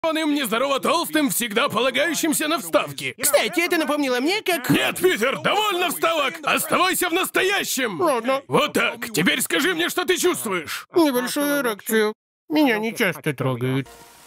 ебаным, нездорово толстым, всегда полагающимся на вставки. Кстати, это напомнило мне, как... Нет, Питер, довольно вставок! Оставайся в настоящем! Ладно. Вот так. Теперь скажи мне, что ты чувствуешь. Небольшую эрекцию. Меня не часто трогают.